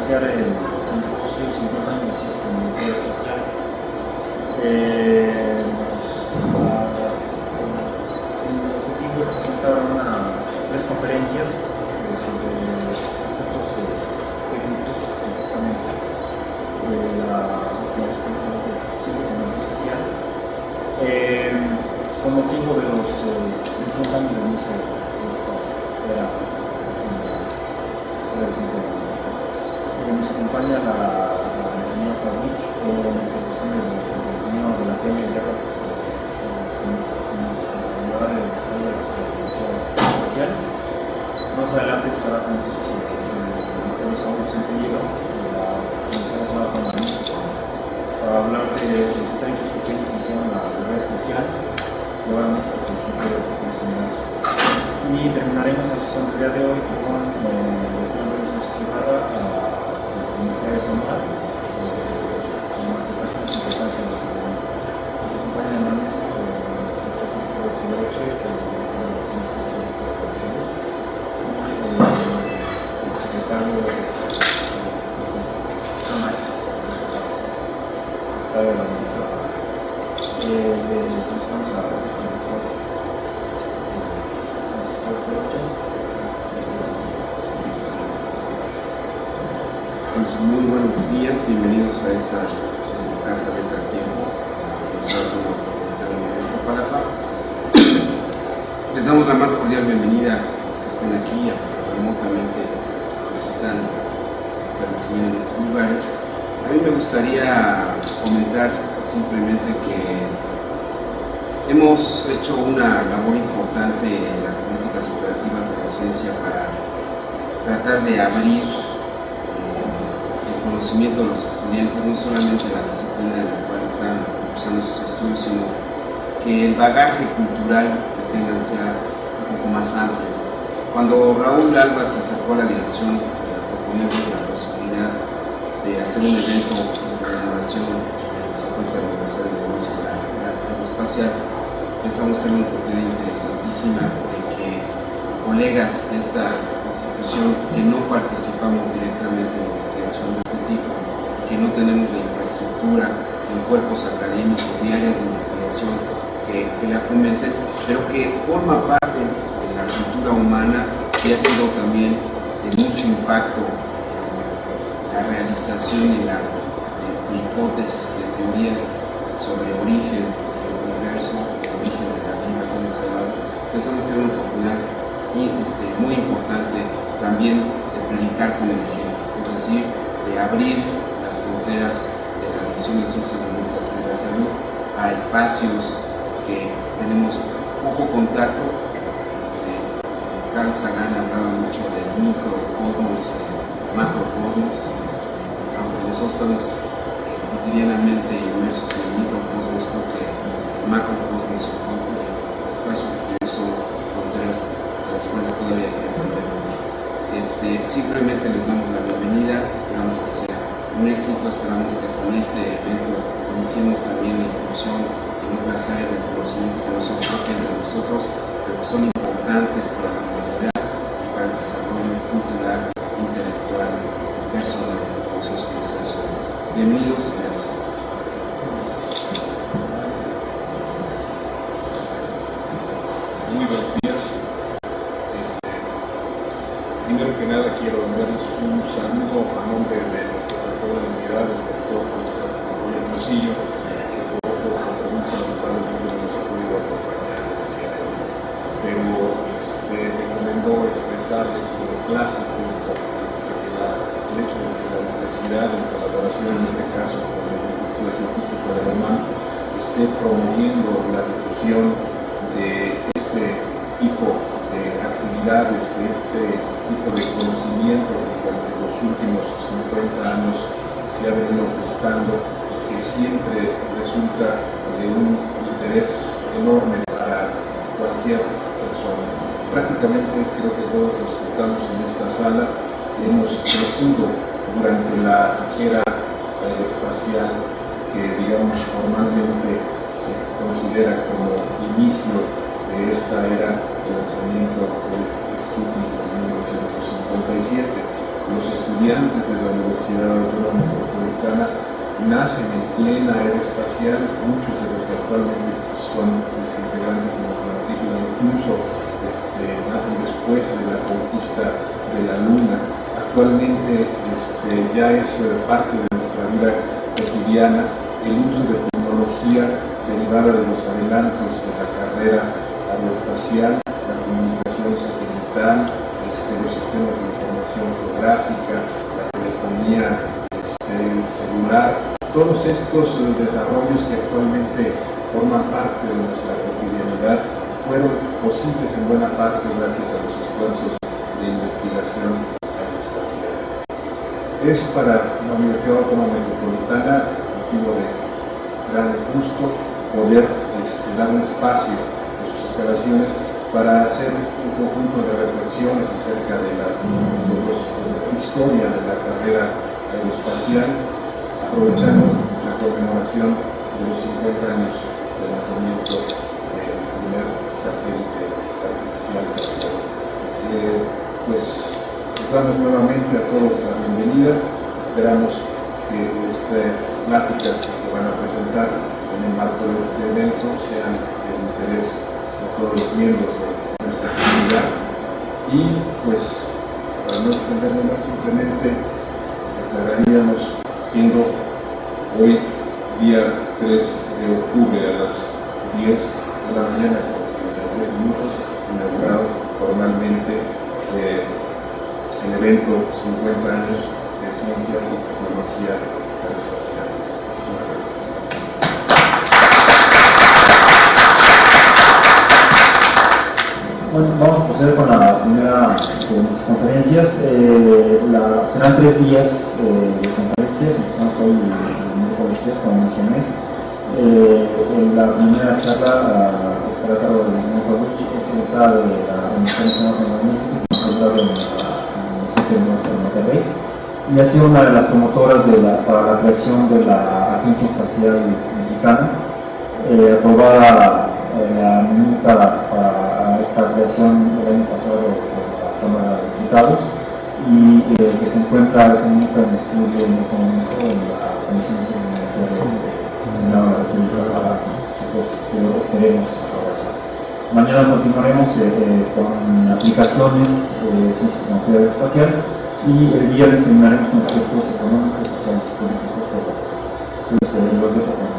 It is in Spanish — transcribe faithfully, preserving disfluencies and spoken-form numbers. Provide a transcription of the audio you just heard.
presenciar el simposio cincuenta años de ciencia comunicación espacial. Eh, la, el objetivo es presentar una, tres conferencias eh, sobre aspectos eh, técnicos, principalmente de la ciencia comunicación espacial, eh, con motivo de los eh, cincuenta años de inicio de esta era en la escuela de ciencia comunicación. Nos acompaña la, la ingeniera Pavlich, con la presentación del ingeniero de la T M Guerra, que nos ayudará en el desarrollo de la ciencia espacial. Más adelante estará con nosotros el doctor Saúl Centelivas, de la Universidad Nacional de México, para hablar de los detalles pequeños que hicieron la carrera espacial, llevar a México al principio de profesionales. Y terminaremos la sesión del día de hoy con el doctor Andrés Sánchez Ibarra, a la Universidad de Sonora, con una aplicación de importancia de la comunidad. Nos acompaña en la mesa el doctor Chiloche, el director de la Ciencia de la Capacitación, y el secretario de la maestra, secretario de la universidad. Les solicitamos a la Pues muy buenos días, bienvenidos a esta su casa de tal tiempo, en esta palabra. Les damos la más cordial bienvenida a los que están aquí, a los que remotamente pues, están estableciendo en otros lugares. A mí me gustaría comentar simplemente que hemos hecho una labor importante en las políticas operativas de docencia para tratar de abrir el conocimiento de los estudiantes, no solamente la disciplina en la cual están cursando sus estudios, sino que el bagaje cultural que tengan sea un poco más amplio. Cuando Raúl Alba se acercó a la dirección, proponía la posibilidad de hacer un evento de conmemoración del cincuenta aniversario del inicio de la carrera aeroespacial, pensamos que era una oportunidad interesantísima de que colegas de esta institución que no participamos directamente en investigación de este tipo, que no tenemos la infraestructura en cuerpos académicos ni áreas de investigación que, que la fomenten, pero que forma parte de la cultura humana y ha sido también de mucho impacto en la realización y la de, de hipótesis, de teorías sobre origen del universo, el origen de la vida, cómo se da. Pensamos que era una oportunidad y, este, muy importante también de predicar con el ejemplo, es decir, de abrir las fronteras de la División de Ciencias Comunicación de la Salud a espacios que tenemos poco contacto. Este, Carl Sagan hablaba mucho del microcosmos y macrocosmos, aunque nosotros estamos cotidianamente inmersos en el microcosmos, creo que el macrocosmos y el espacio exterior son fronteras de las cuales todavía hay que aprender mucho. Este, simplemente les damos la bienvenida, esperamos que sea un éxito, esperamos que con este evento iniciemos también la inclusión en otras áreas del conocimiento que no son propias de nosotros, pero que son importantes para la comunidad y para el desarrollo cultural, intelectual, personal de nosotros como seres humanos. Bienvenidos y gracias. Muy buenos días. Este, primero que nada quiero enviarles un saludo a nombre de nuestro rector de la unidad, el doctor Oscar Magoya Hermosillo, que por otro compromiso lamentablemente no nos ha podido acompañar el día de hoy. Pero este, recomendó expresarles lo clásico, este, que la, el hecho de que la universidad, en colaboración en este caso con el Instituto de Geofísica de la UNAM, esté promoviendo la difusión de este tipo de actividades, de este tipo de conocimiento que durante los últimos cincuenta años se ha venido gestando y que siempre resulta de un interés enorme para cualquier persona. Prácticamente creo que todos los que estamos en esta sala hemos crecido durante la era aeroespacial que, digamos, formalmente se considera como inicio de esta era de lanzamiento del Sputnik en mil novecientos cincuenta y siete. los estudiantes de la Universidad Autónoma Metropolitana nacen en plena era espacial, muchos de los que actualmente son integrantes de nuestra matrícula, incluso este, nacen después de la conquista de la Luna. Actualmente este, ya es parte de nuestra vida cotidiana el uso de tecnología derivada de los adelantos de la carrera aeroespacial, la comunicación satelital, este, los sistemas de información geográfica, la telefonía este, celular, todos estos desarrollos que actualmente forman parte de nuestra cotidianidad fueron posibles en buena parte gracias a los esfuerzos de investigación aeroespacial. Es para la Universidad Autónoma Metropolitana motivo de gran gusto poder este, dar un espacio en sus instalaciones para hacer un conjunto de reflexiones acerca de la, de los, de la historia de la carrera aeroespacial, aprovechando la conmemoración de los cincuenta años del lanzamiento del primer satélite artificial. Eh, pues les damos nuevamente a todos la bienvenida. Esperamos que estas pláticas que se van a presentar en el marco de este evento sean de interés a todos los miembros de nuestra comunidad. Y pues, para no extenderme más, simplemente declararíamos, siendo hoy día tres de octubre a las diez de la mañana con treinta y tres minutos, inaugurado formalmente eh, el evento cincuenta años de ciencia y tecnología aeroespacial. Muchísimas gracias. Bueno, vamos a proceder con la primera de nuestras conferencias. Eh, la, serán tres días eh, de conferencias. Empezamos hoy el miércoles tres, como mencioné. Eh, en la primera charla uh, estará a cargo de Guillermo Pavlovich, es egresada de la Universidad Nacional Tecnológica, doctorado en el Instituto de Monterrey, y ha sido una de las promotoras de la, para la creación de la Agencia Espacial Mexicana, eh, aprobada eh, la minuta para esta creación el año pasado por la Cámara de Diputados, y eh, que se encuentra esa minuta en estudio en este momento en la Comisión de Seguimiento Senado de la República para que lo esperemos aprobación. Mañana continuaremos eh, eh, con aplicaciones de ciencia y tecnología aeroespacial, y el viernes terminaremos con aspectos económicos, sociales y políticos. Entonces, eh, los dejo con